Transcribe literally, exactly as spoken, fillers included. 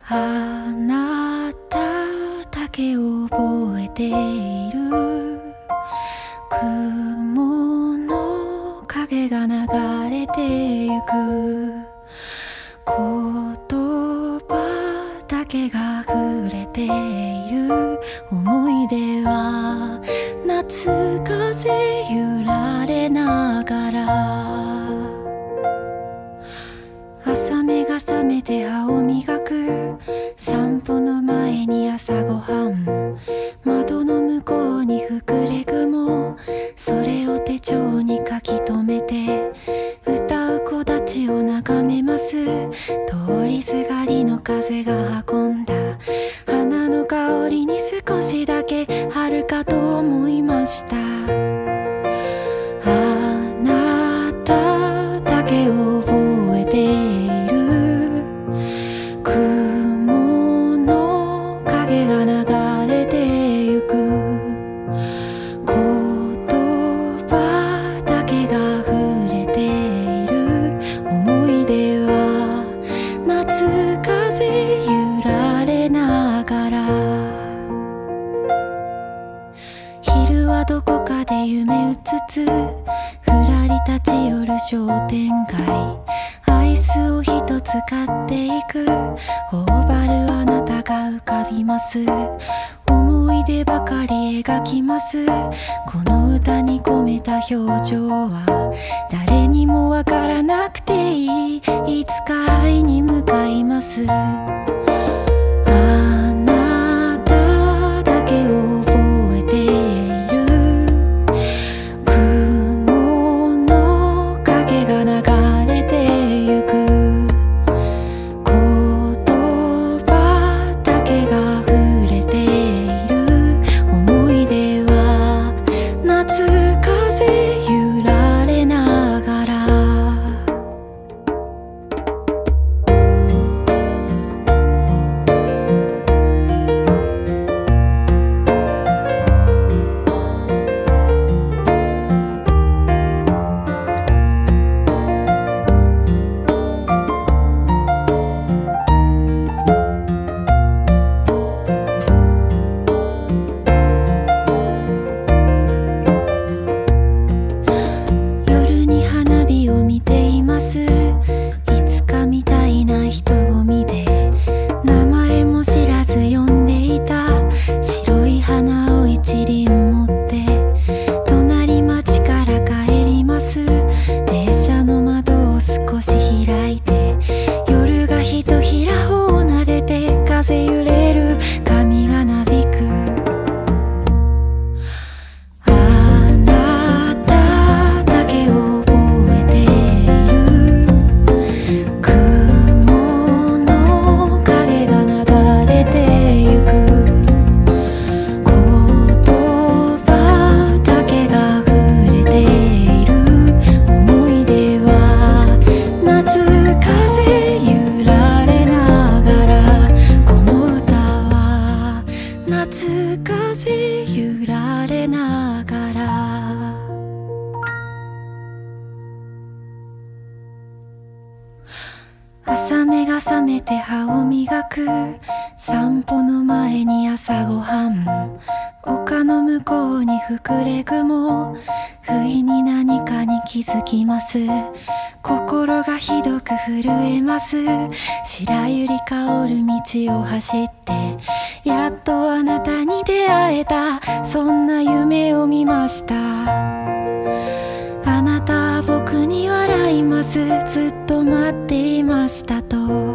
あなただけ覚えている。雲の影が流れてゆく。言葉だけが触れている。思い出は夏風揺られながら。朝目が覚めて歯を磨く。散歩の前に朝ごはん。窓の向こうに膨れ雲。それを手帳に書き留めて歌う木立を眺めます。通りすがりの風が運んだ花の香りに少しだけ春かと思いました。あなただけ覚えている。雲の影が流れてゆく。言葉だけが触れている。思い出は夏風揺られながら。昼はどこかで夢うつつ、ふらり立ち寄る商店街。アイスを一つ買っていく。頬張るあなたが浮かびます。思い出ばかり描きます。この歌に込めた表情は誰にもわからなくていい。いつか会いに向かいます。あなただけ覚えている。雲の影が流れてゆく。言葉だけが触れている。思い出は夏風揺られながら。夜に花火を見ています。いつかみたいな人混みで名前も知らず呼んでいた。白い花を一輪持って隣町から帰ります。列車の窓を少し開いて夜がひとひらほを撫でて風揺れる髪がなびく。あなただけ覚えている。雲の影が流れてゆく。言葉だけが触れている。思い出は夏風揺られながら。この歌は夏風揺られながら。朝目が覚めて歯を磨く。散歩の前に朝ごはん。丘の向こうに膨れ雲。不意に何かに気づきます。心がひどく震えます。白百合香る道を走ってやっとあなたに出会えた。そんな夢を見ました。あなたは僕に笑います。ずっと待っていましたと。